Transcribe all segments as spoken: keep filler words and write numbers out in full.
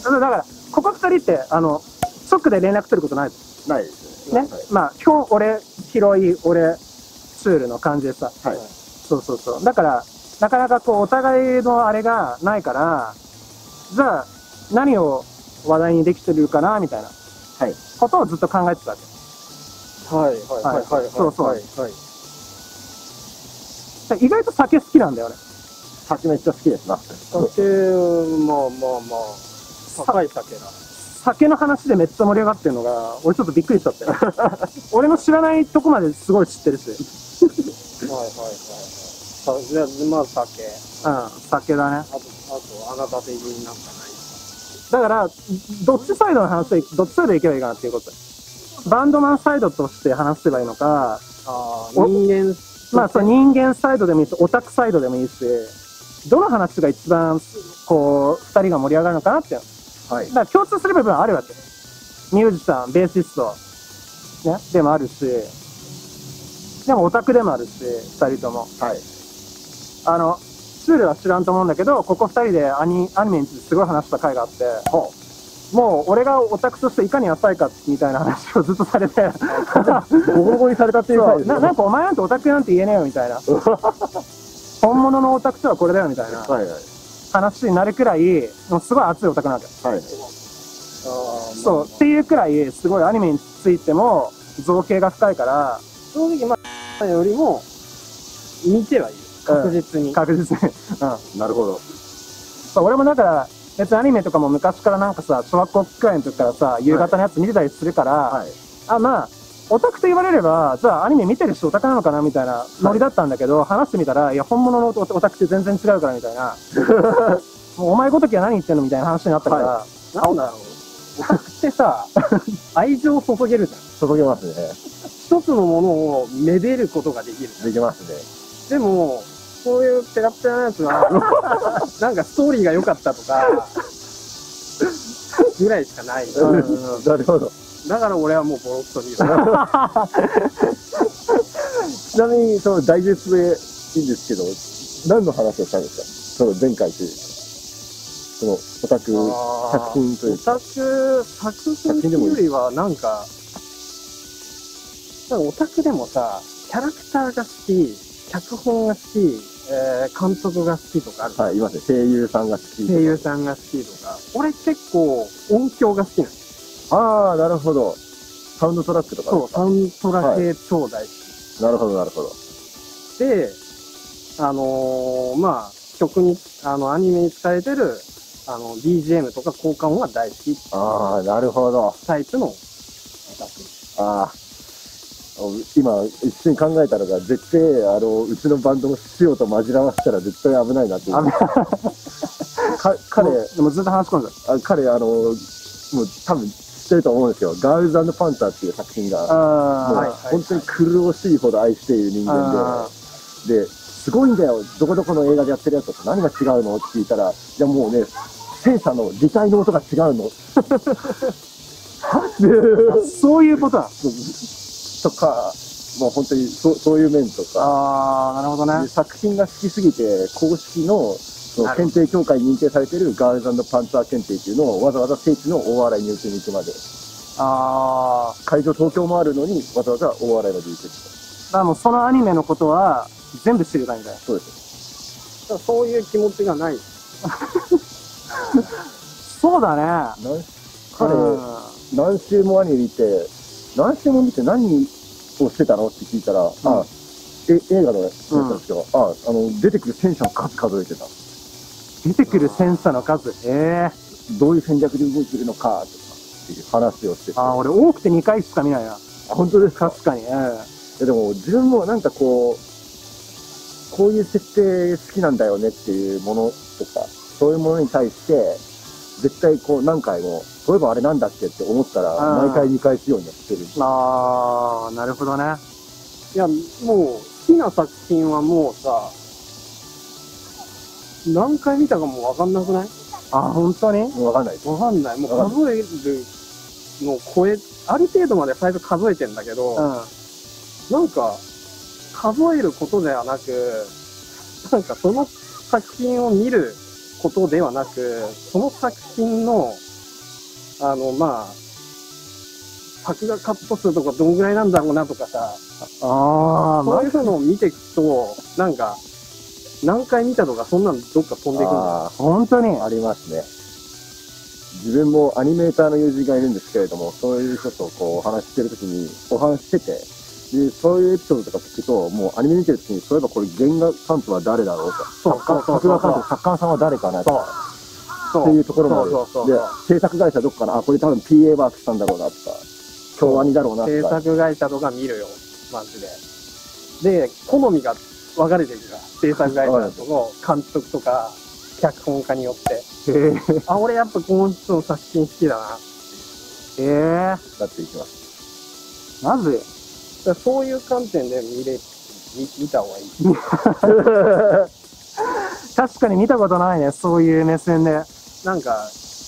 だから、ここ二人って、あの、即で連絡取ることないです。 ないですね。 ね。まあ、基本、俺、広い、俺、ツールの感じでさ。 はい。 そうそうそう。だから、なかなかこう、お互いのあれがないから、じゃあ、何を話題にできてるかな、みたいな。はい。ことをずっと考えてたわけ。 はい、はい、はい、はい。 そうそう。 はい、はい。 意外と酒好きなんだよね。 酒めっちゃ好きですな。 酒、まあまあまあ、高い酒な。 酒の話でめっちゃ盛り上がってるのが、俺ちょっとびっくりしちゃったよ。俺の知らないとこまですごい知ってるし。 はいはいはいはい。じゃあ、まあ酒。 うん、酒だね。 あと、あと、あなた的になんかないだから、どっちサイドの話で、どっちサイドでいけばいいかなっていうこと。バンドマンサイドとして話せばいいのか、 ああ、人間、 まあそう、人間サイドでもいいし、オタクサイドでもいいし、どの話が一番、こう、二人が盛り上がるのかなっていう。はい。だから共通する部分はあるわけ。ミュージシャン、ベーシスト、ね、でもあるし、でもオタクでもあるし、二人とも。はい。あの、ツールは知らんと思うんだけど、ここ二人でアニアニメについてすごい話した回があって、もう俺がオタクとしていかに浅いかみたいな話をずっとされて、 ボコボコにされたっていう回ですね。 ななんかお前なんてオタクなんて言えねえよみたいな。本物のオタクとはこれだよみたいな話になるくらい、もうすごい熱いオタクなんだよ。はい。そう、っていうくらい、すごいアニメについても造形が深いから、 正直まあ、よりも、見てはいる。確実に。 うん、確実に。 うん。なるほど。 そう、俺もだから、別にアニメとかも昔からなんかさ、小学校くらいの時からさ、夕方のやつ見てたりするから、はい、あ、まあ、オタクと言われれば、じゃあアニメ見てる人オタクなのかなみたいなノリだったんだけど、はい、話してみたら、いや、本物のオタクって全然違うからみたいな。もうお前ごときは何言ってんのみたいな話になったから、はい、 なんだろう。オタクってさ、愛情を注げるじゃん。注げますね。 一つのものをめでることができる。 できますね。 でも、そういうペラペラなやつは、なんかストーリーが良かったとか、ぐらいしかない。 うんうん、なるほど。 だから俺はもうボロッと見る。 ちなみに、その大絶でいいんですけど、何の話をしたんですか？その前回というか、そのオタク作品というか。 オタク作品というよりは、なんか、なんかオタクでもさ、キャラクターが好き、脚本が好き、えー、監督が好きとかある。 はい、いますね。声優さんが好きとか。 声優さんが好きとか。俺結構音響が好きなんです。 ああ、なるほど。サウンドトラックとか。 そう、サウンドトラ系超大好き。 はい、なるほど、なるほど。 で、あのー、まあ、曲に、あの、アニメに使われてる、あの、ビージーエム とか効果音が大好き。 ああ、なるほど。 タイプのオタク。ああ。 今一瞬考えたのが、絶対あのうちのバンドの必要と紛らわせたら絶対危ないなっていう。か彼でもずっと話し込んであ彼あのもう多分知ってると思うんですよ。ガールズ&パンツァーっていう作品がもう、はい、本当に苦しいほど愛している人間で、ですごいんだよ、どこどこの映画でやってるやつと何が違うのって聞いたら、いやもうね、センサーの擬態の音が違うの。 そういうことなのとか、もう本当にそ う, そういう面とか、 ああ、なるほどね。 作品が好きすぎて、公式のその検定協会に認定されているガールズ&パンツァー検定っていうのをわざわざ聖地の大洗に受けに行くまで。ああ。会場東京もあるのに、わざわざ大洗まで行く。だからもうそのアニメのことは全部知る感じだよ。 そうです。 だからそういう気持ちがない。 そうだね。 彼、うん、何週もアニメ見て、何週も見て何をしてたのって聞いたら、うん、あえ映画のやつですけど、うん、ああの出てくる戦車の数数えてた。 出てくる戦車の数、ええー、どういう戦略で動いてるのかとかっていう話をしてて。 あ、俺多くてにかいしか見ないな。 本当ですか？ 確かに。えー、でも自分もなんかこうこういう設定好きなんだよねっていうものとか、そういうものに対して絶対こう何回も、そういえばあれなんだっけって思ったら毎回見返すようになってる。 ああ、なるほどね。 いや、もう好きな作品はもうさ、何回見たかもわかんなくない？ あ、本当に？ わかんないです。 わかんない。もう数えるの超え、ある程度まで最初数えてんだけど、うん、なんか数えることではなく、なんかその作品を見ることではなく、その作品のあの、まあ、作画カット数とかどんぐらいなんだろうなとかさ、 ああ、 そういうのを見ていくと、なんか、何回見たとか、そんなんどっか飛んでいくんだよ。 本当にありますね。自分もアニメーターの友人がいるんですけれども、そういう人とこうお話ししてるときに、お話ししてて、で、そういうエピソードとか聞くと、もうアニメ見てるときに、そういえばこれ原画監督は誰だろうと。 そうそうそう作画監督、作家さんは誰かなと。 そう。 っていうところもある。 そうそうそうで、制作会社どこかな、あ、これ多分 ピーエー ワークスさんだろうなとか、京アニだろうなとか。 制作会社とか見るよ、マジで。で、好みが分かれてるから、制作会社との監督とか、脚本家によって。あ、俺やっぱこの人の作品好きだな。 ええなっていきます。 まず、 だからそういう観点で見れ、見見た方がいい。 確かに見たことないね、そういう目線で。 なんか、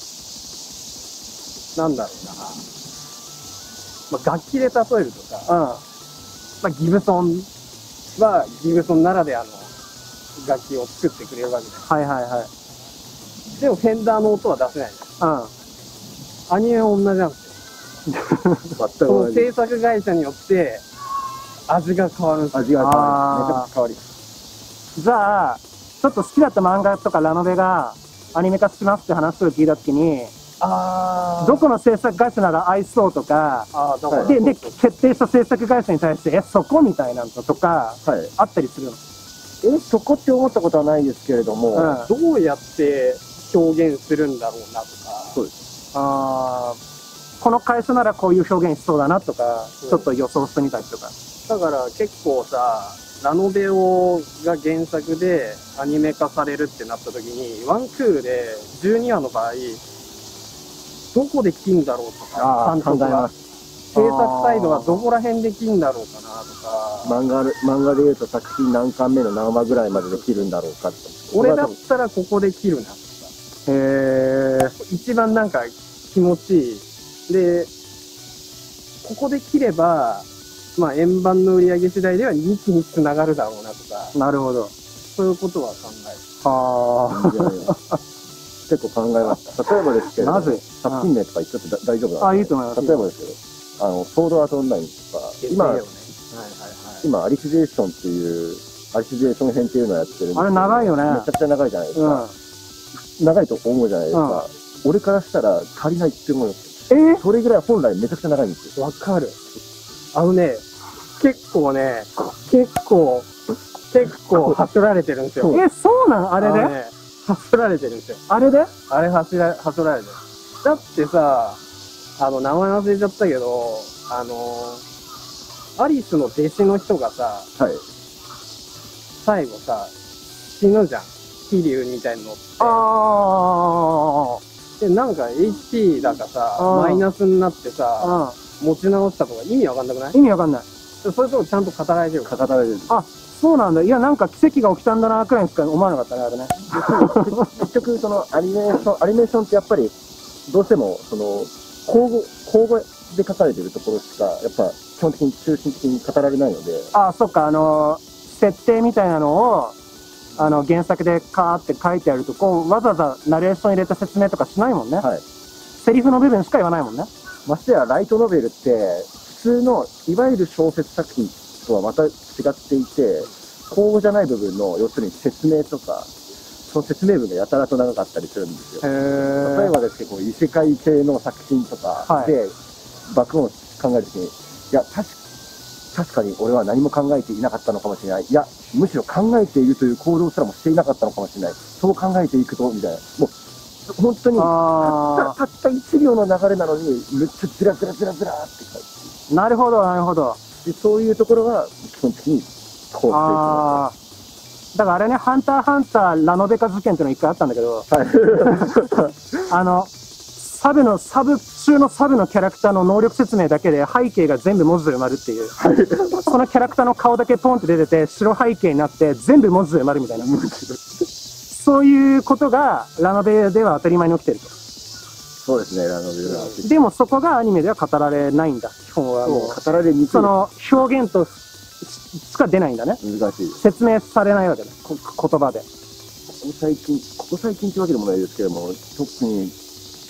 なんだろうな。まあ、楽器で例えるとさ、 うん。 まあ、ギブソンはギブソンならではの楽器を作ってくれるわけだよ。 はいはいはい。 でもフェンダーの音は出せないじゃん。 うん。 アニメは同じなんですよ。 全くその同じ。 制作会社によって味が変わるんですよ。 味が変わる。めちゃあーくちゃ変わり。 じゃあ、ちょっと好きだった漫画とかラノベがアニメ化しますって話を聞いたときに、 あどこの制作会社なら合いそうとか、 あーだからで、で、決定した制作会社に対して、え、そこみたいなのとか、 はい。 あったりするの。 え、そこって思ったことはないですけれども、 うんどうやって表現するんだろうなとか。 そうです。 あーこの会社ならこういう表現しそうだなとか、 うんちょっと予想してみたりとか。 だから結構さ、ラノベをが原作でアニメ化されるってなった時に、ワンクールでじゅうにわの場合、どこで切るんだろうとか、 ああ、 監督が考えま。す。 制作サイドはどこら辺で切るんだろうかなとか、 漫画で、漫画で言うと作品何巻目の何話ぐらいまでできるんだろうかって。 俺だったらここで切るなとか、 へー。 一番なんか気持ちいい。で、ここで切れば、まあ円盤の売り上げ次第ではにきにつながるだろうなとか、 なるほど。 そういうことは考える。 はいやいや結構考えました。例えばですけれども、 まず作品名とか言っちゃってだ大丈夫なんですか？ あいいと思います例えばですけど、あの、ソードアートオンラインとか、今、 はいはいはい。 今、アリシゼーションっていう、アリシゼーション編っていうのをやってるんですけど、 あれ長いよねめちゃくちゃ長いじゃないですうん。 か。長いと思うじゃないですか。俺からしたら足りないって思うんですえー、 それぐらい本来めちゃくちゃ長いんですよ。 わかる。あのね、結構ね、結構、結構走られてるんですよ。 え、そうなんあれでのね、走られてるんですよ。 あれであれ走ら、走られてる。だってさ、あの、名前忘れちゃったけど、あの、アリスの弟子の人がさ、 はい。 最後さ、死ぬじゃん。飛竜みたいに乗って。 あで、なんか エイチピー だかさ、 あーマイナスになってさ、 あ、 持ち直したとか意味わかんなくない？ うん。意味わかんない。 それともちゃんと語られてるから。 かかたれる。 あ、そうなんだ。いや、なんか奇跡が起きたんだな、くらいにしか思わなかったね、あれね。 結局、そのアニメーション、アニメーションってやっぱり、どうしても、その、交互、交互で書かれてるところしか、やっぱ、基本的に中心的に語られないので、 あ、そっか、あのー設定みたいなのを、あの、原作でカーって書いてあると、こう、わざわざナレーション入れた説明とかしないもんね。 はい。 セリフの部分しか言わないもんね。 ましてや、ライトノベルって、普通の、いわゆる小説作品とはまた違っていて、交互じゃない部分の、要するに説明とか、その説明文がやたらと長かったりするんですよ。 へー。 例えばですけど、異世界系の作品とかで、バックボーンを考えるときに、いや、確か確かに俺は何も考えていなかったのかもしれない。いや、むしろ考えているという行動すらもしていなかったのかもしれない。そう考えていくと、みたいな。もう、本当に、たあった、たったいちびょうの流れなのに、めっちゃずらずらずらずらって書いてー。なるほど、なるほど。 でそういうところが、基本的に、こうしていきあー。だからあれね、ハンターハンターラノベ化事件っていうの一回あったんだけど、 ます。はい。 あの、サブの、サブ中のサブのキャラクターの能力説明だけで背景が全部文字で埋まるっていう。そのキャラクターの顔だけポンって出てて、白背景になって全部文字で埋まるみたいな。そういうことがラノベでは当たり前に起きてると。 そうですね、ラノベルは。 でもそこがアニメでは語られないんだ、基本はもう。 語られにくい。 その表現としか出ないんだね。 難しいです。 説明されないわけだ、こ言葉で。 ここ最近、ここ最近ってわけでもないですけども、特に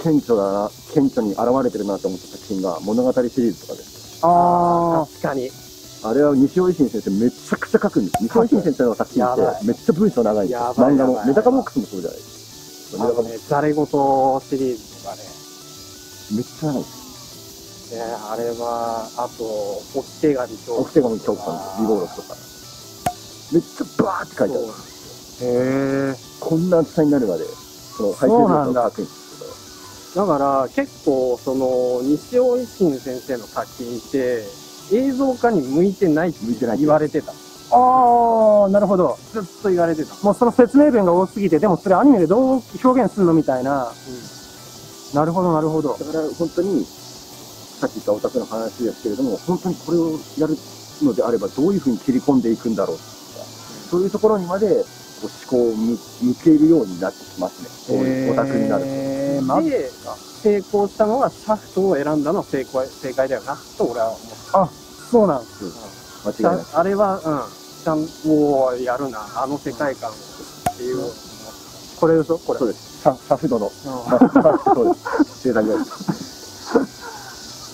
顕著だな、顕著に現れてるなと思った作品が物語シリーズとかです。 ああ、確かに。 あれは西尾維新先生めちゃくちゃ書くんです。西尾維新先生の作品ってめっちゃ文章長いんですよ。漫画も。メダカボックスもそうじゃないですか。 メダカボックス。ざれ言シリーズとかね。 めっちゃ長いです。 ね、あれは、あと、置き手紙置き手紙教官とか、リボーロスとか。めっちゃバーって書いてある。へえ。こんな厚さになるまで、その背景図を書くんですけど。だから、結構、その、西尾維新先生の作品って、映像化に向いてないって言われてた。 ああ、なるほど。 ずっと言われてた。 もうその説明文が多すぎて、でもそれアニメでどう表現するのみたいな。うん、なるほど、なるほど。 だから本当に、さっき言ったオタクの話ですけれども、本当にこれをやるのであれば、どういうふうに切り込んでいくんだろうとか、うん、そういうところにまでこう思考を向けるようになってきますね。えー、オタクになると。 えー、で、成功したのはシャフトを選んだのは正解、正解だよな、と俺は思った。 あ、そうなんです。 間違いない。 あれは、うん、ちゃんとやるな、あの世界観っていう。うん、 これでしょこれ。 そうです。シャフトの。そうです。制作です。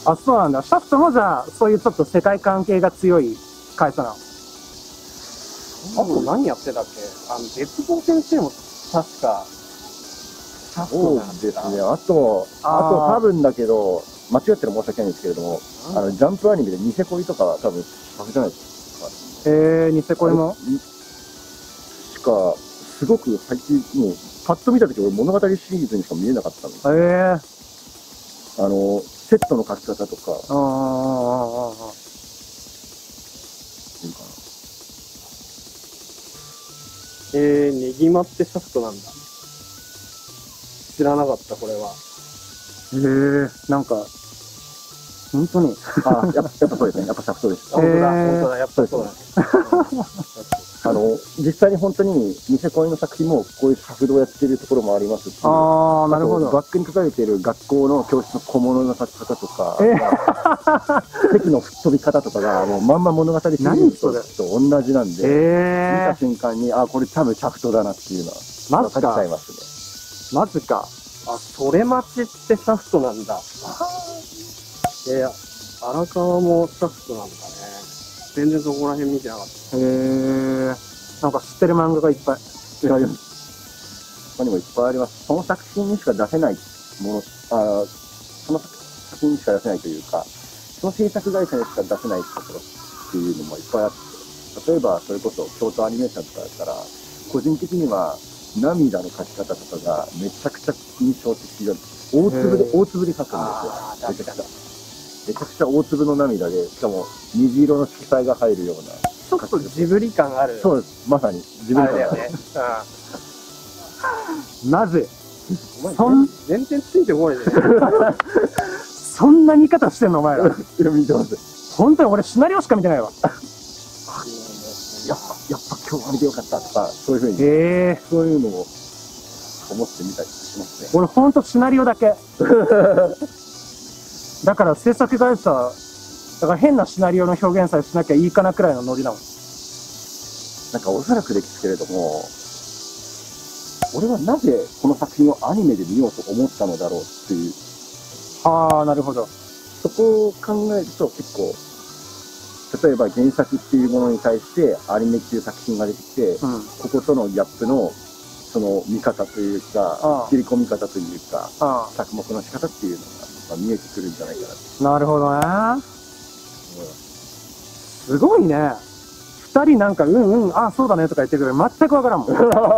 あ、そうなんだ。シャフトもじゃあ、そういうちょっと世界観系が強い会社なの。 あと何やってたっけ？あの、絶望先生も確か、 そうですね。あと、あと多分だけど、間違ってる申し訳ないんですけれども、あの、ジャンプアニメでニセ恋とかは多分、ダメじゃないですか。へえ、ニセ恋もしか、すごく最近、もう、パッと見たとき俺物語シリーズにしか見えなかったの。 へえ。 あの、セットの書き方とか。ああ、ああ、ああ。いいかな。 えー、ねぎまってシャフトなんだ。知らなかった、これは。 へえ、なんか、本当に。 あ、やっぱ、やっぱそうですね。やっぱシャフトです。 本当だ、本当だ、やっぱそうだ。 あの、実際に本当に、ニセ恋の作品も、こういうシャフトをやってるところもありますし、 ああ、なるほど。 バックに書かれている学校の教室の小物の書き方とか、えー、席の吹っ飛び方とかが、もうまんま物語シリーズと同じなんで、えー、見た瞬間に、あ、これ多分シャフトだなっていうのは、分かっちゃいますね。マジか。 あ、それ待ちってシャフトなんだ。いや、荒川もシャフトなんだね。全然そこら辺見てなかった。 へえ。なんか知ってる漫画がいっぱい。 いやいや。他にもいっぱいあります。その作品にしか出せないもの、あその作品にしか出せないというか、その制作会社にしか出せないところっていうのもいっぱいあって、例えばそれこそ京都アニメーションとかだったら、個人的には涙の描き方とかがめちゃくちゃ印象的で、大粒で、大粒で描くんですよ。めちゃくちゃ。めちゃくちゃ大粒の涙で、しかも虹色の色彩が入るような。 ちょっとジブリ感ある。 そうです。まさにジブリ感あるよね。 なぜそん全然ついてこないで。 そんな見方してんのお前ら。 いや、見てます。 本当に俺シナリオしか見てないわ。 やっぱ、やっぱ今日あれでよかったとか、そういうふうに。 えー、 そういうのを思ってみたりしますね。 俺ほんとシナリオだけ。だから制作会社、だから変なシナリオの表現さえしなきゃいいかなくらいのノリだもん。 なんかおそらくですけれども、俺はなぜこの作品をアニメで見ようと思ったのだろうっていう。 ああ、なるほど。 そこを考えると結構、例えば原作っていうものに対してアニメっていう作品が出てきて、うん、こことのギャップのその見方というか、切り込み方というか、作目の仕方っていうのが、まあ、見えてくるんじゃないかな。 なるほどね。うん、すごいね。二人なんか、うんうん、ああ、そうだねとか言ってるけど、全くわからんもん。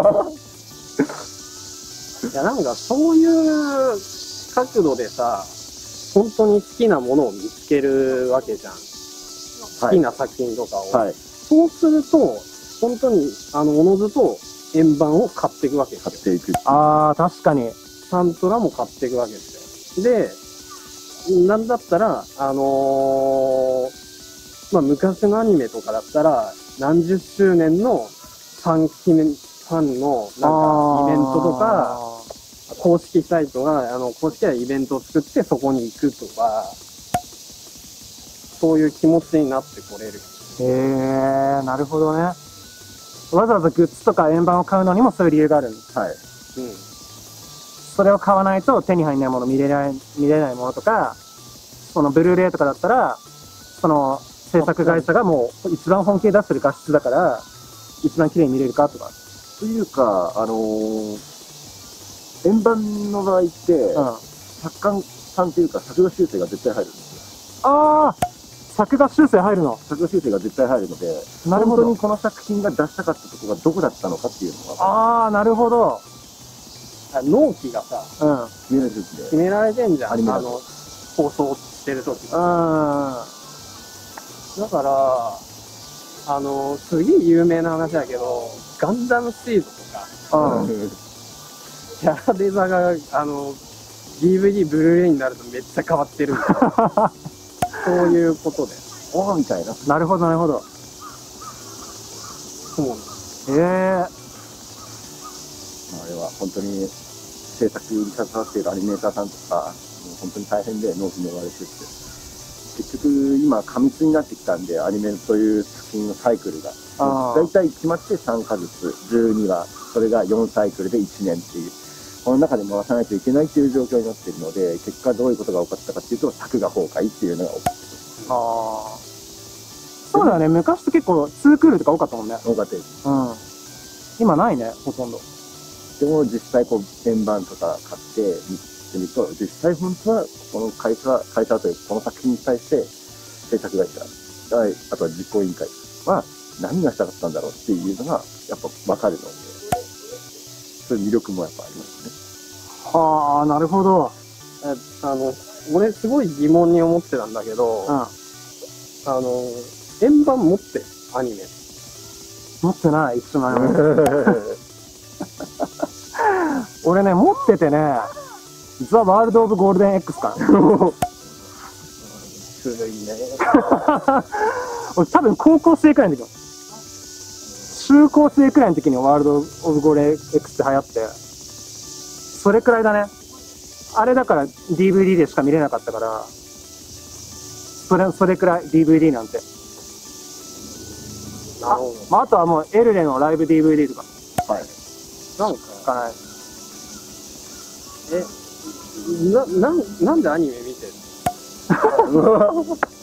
いや、なんかそういう角度でさ、本当に好きなものを見つけるわけじゃん。好きな作品とかを。はい、そうすると、本当に、あの、おのずと円盤を買っていくわけですよ。 買っていく。 ああ、確かに。 サントラも買っていくわけですよ。で、なんだったら、あのー、まあ、昔のアニメとかだったら、何十周年のファン記念、ファンのなんかイベントとか、公式サイトが、あの、公式はイベントを作ってそこに行くとか、そういう気持ちになってこれる。 へえ、なるほどね。わざわざグッズとか円盤を買うのにもそういう理由があるんです。 はい。うん。 そそれを買わないと手に入んないもの、見れない、見れないものとか、そのブルーレイとかだったら、その制作会社がもう一番本気で出してる画質だから、一番綺麗に見れるかとか。 というか、あのー、円盤の場合って、うん、作家さんっていうか作画修正が絶対入るんですよ。ああ、作画修正入るの？ 作画修正が絶対入るので、なるほど。本当にこの作品が出したかったところがどこだったのかっていうのが。 ああ、なるほど。 納期がさ、 うん、決められてるんで。 決められてんじゃん。あの、放送してるとき。うん。だから、あの、すげえ有名な話だけど、ガンダムシードとか、うん、キャラデザが、あの、ディーブイディー、ブルーレイになるとめっちゃ変わってるんだよ。そういうことで。 おーみたいな。 なるほど、なるほど。 そうなんだ。 ええー。 あれは本当に制作に携わっているアニメーターさんとか、もう本当に大変で納期に追われてて、結局今過密になってきたんで、アニメという作品のサイクルが、だいたい決まってさんかげつ、じゅうにわ、それがよんサイクルでいちねんっていう、この中で回さないといけないっていう状況になっているので、結果どういうことが起こったかっていうと、作画崩壊っていうのが起こってます。 ああ。そうだよね、昔って結構ツークールとか多かったもんね。 多かったです。 うん。今ないね、ほとんど。 でも実際こう円盤とか買って見てみると、実際本当はこの会社会社というこの作品に対して制作会社、あとは実行委員会は何がしたかったんだろうっていうのがやっぱ分かるので、そういう魅力もやっぱありますね。はあ、なるほど。 えあの俺すごい疑問に思ってたんだけど、うん、あの円盤持ってるアニメ持ってない、一緒なの。俺ね、持っててね、ザ・ワールド・オブ・ゴールデン X かな。 古いね。 俺多分高校生くらいの時の、中高生くらいの時にワールド・オブ・ゴールデン X って流行って、それくらいだね。あれだから ディーブイディー でしか見れなかったから、それ、それくらい ディーブイディー なんて。あ、まあ、あとはもうエルレのライブ ディーブイディー とか。 はい。 なんか、 かない。 え、な、なん、なんでアニメ見てるの？